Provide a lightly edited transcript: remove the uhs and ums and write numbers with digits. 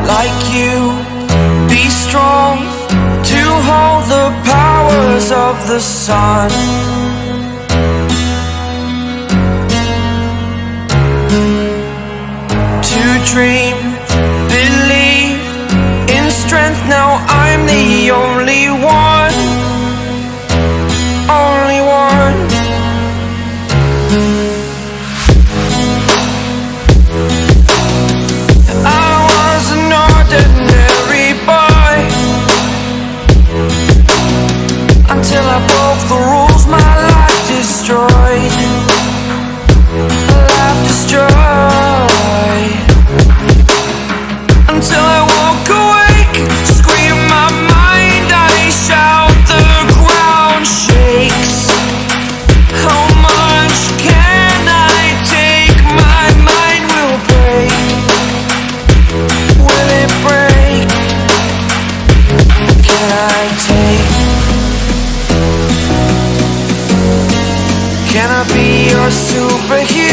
like you, be strong to hold the powers of the sun. To dream, believe in strength, now I'm the only one, only one. I was an ordinary boy until I broke the rules, my life destroyed, life destroyed. Until I walk awake, scream my mind, I shout, the ground shakes. How much can I take? My mind will break. Will it break? Can I take? Can I be your superhero?